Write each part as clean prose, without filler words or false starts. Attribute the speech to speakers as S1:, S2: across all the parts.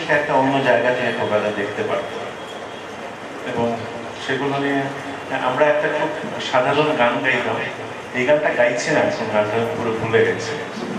S1: জিনিসকে একটা অন্য জায়গা থেকে খোকাদা দেখতে পারত এবং সেগুলো নিয়ে আমরা একটা খুব সাধারণ গান গাইতাম। এই গানটা গাইছি না, এখন গানটা পুরো ভুলে গেছে।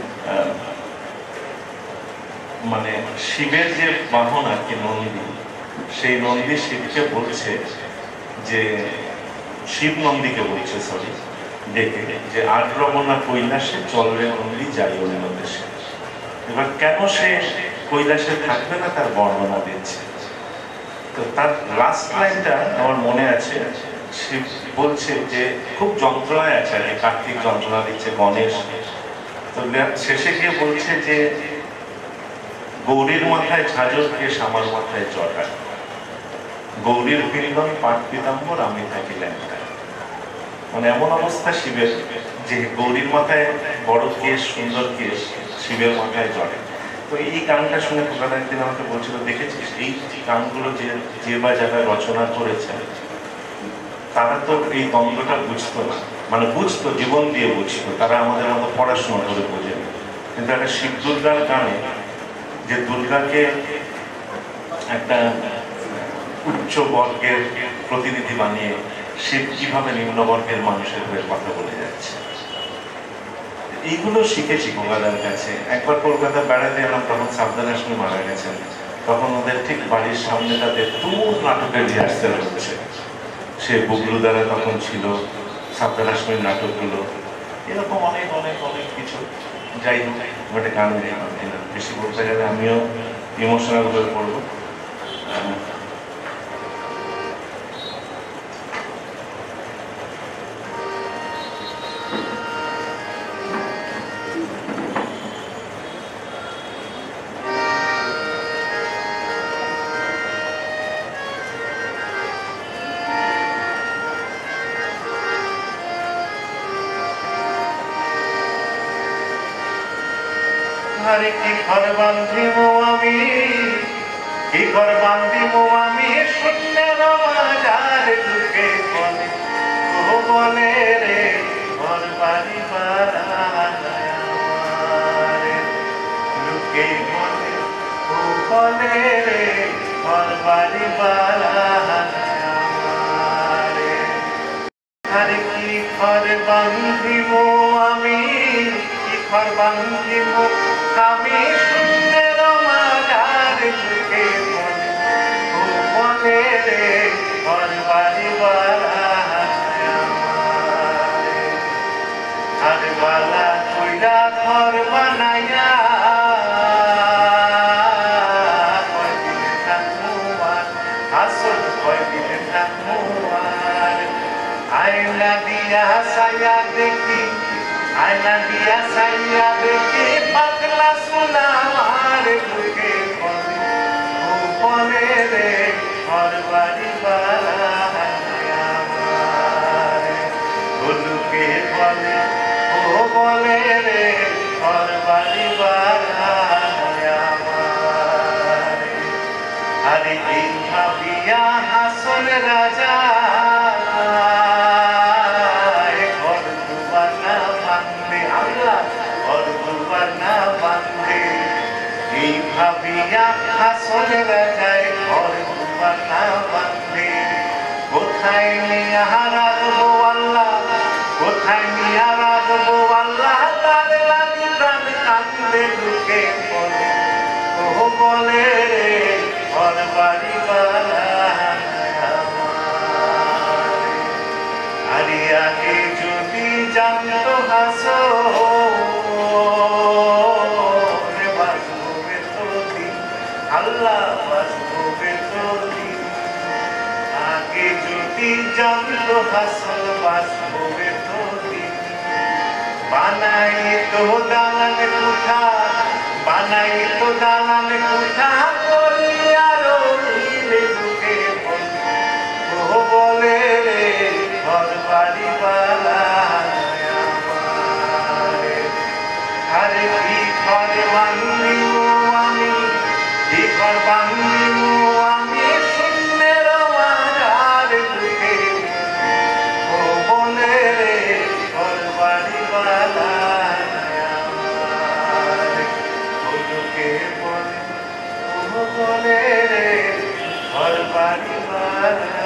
S1: মানে শিবের যে বাহন আর কি নন্দী, সেই নন্দী শিবকে বলছে যে, শিব নন্দীকে বলছে সরি ডেকে, যে আগ্রমনা কৈলাসে চলরে নন্দী যাই অন্য দেশে। এবার কেন সে কৈলাসে থাকবে না তার বর্ণনা দিচ্ছে। তো তার লাস্ট লাইনটা আমার মনে আছে, শিব বলছে যে খুব যন্ত্রণায় আছে আর কি, কার্তিক যন্ত্রণা দিচ্ছে, গণেশ। তো শেষে গিয়ে বলছে যে গৌরীর মাথায় ঝাঁঝর কেশ আমার মাথায় জটা, গৌরীর পিঙ্গল পাট পিতাম্বর আমি থাকি ল্যাংটা। মানে এমন অবস্থা শিবের যে গৌরীর মাথায় বড় কেশ, সুন্দর কেশ, শিবের মাথায় জটে। তো এই গানটা শুনে খোকাদা একদিন আমাকে বলছিল, দেখেছিস এই গানগুলো যে বা যারা রচনা করেছে তারা তো এই দ্বন্দ্বটা বুঝতো না, মানে বুঝতো, জীবন দিয়ে বুঝতো, তারা আমাদের মতো পড়াশোনা করে বোঝেনি। কিন্তু একটা শিব দুর্গার গানে যে দুর্গাকে একটা উচ্চ বর্গের প্রতিনিধি বানিয়ে শিব কিভাবে নিম্নবর্গের মানুষের হয়ে কথা বলে যাচ্ছে, এইগুলো শিখেছি খোকাদার কাছে। একবার কলকাতা বেড়াতে এলাম, তখন সাবধান আসলে মারা গেছেন। তখন ওদের ঠিক বাড়ির সামনেটাতে দূর নাটকের রিহার্সেল হচ্ছে। সে বুগলু দ্বারা তখন ছিল, সাবধান আসমির নাটকগুলো, এরকম অনেক অনেক অনেক কিছু। যাই হোক, একটা গান গাইলাম, বেশি বলতে গেলে আমিও ইমোশনাল হয়ে পড়বো।
S2: আরে কি ঘর বান্ধিব আমি, কি ঘর বান্ধিব আমি, শূন্যের বাজার ঢুকে বলে, ও বলে রে ঘর বাড়ি বাড়ায়, ঢুকে বলে, ও বলে রে ঘর বাড়ি বাড়ায়। আরে কি ঘর বান্ধিব আমি, ঘর বান্ধিব আমি, শূন্যের মাঝার ঢুকে বলে, ও বলে রে ঘর বাড়ি বাড়ায়। আর বালা কইরা ঘর বানাইয়া কয়দিন থাকবো আর, আসল কয়দিন থাকবো আর। আয়না দিয়া সাইয়া দেখি, আয়না দিয়া সাইয়া দেখি, পাতলা সোনা আমার ঢুকে বলে, ও বলে রে ঘর বাড়ি বাড়ায় আমার। ঢুকে বলে, ও বলে রে ঘর বাড়ি বাড়ায় আমার। আরে এই ভাবিয়া হাসন রাজা, এই ভাবিয়া হাসন রাজায় ঘর দুয়ারা বাঁধে। কোথায় নিয়া রাখবো আল্লাহ, কোথায় নিয়া রাখবো আল্লাহ, তার লাগি প্রাণ কান্দে ঢুকে বলে, ও বলে রে ঘর বাড়ি বাড়ায় আমার। আরে আগে যদি জানতো হাসো আল্লাহ বাঁচবে তোদিন, আগে যদি জানতো হাসল বাঁচবে তোদিন। বানাই তো দালান কুঠা, বানাই তো দালান কুঠা, করি আরো মিলে ঢুকে বলে, ও বলে রে ঘর বাড়ি বাড়ায় আমার। আরে কি ঘর বান্ধিব আমি, কি ঘর বান্ধিব আমি, শূন্যের মাঝার ঢুকে, ও বলে রে ঘর বাড়ি বাড়ায় আমার। ও ঢুকে বলে, ও বাড়ি বাড়ি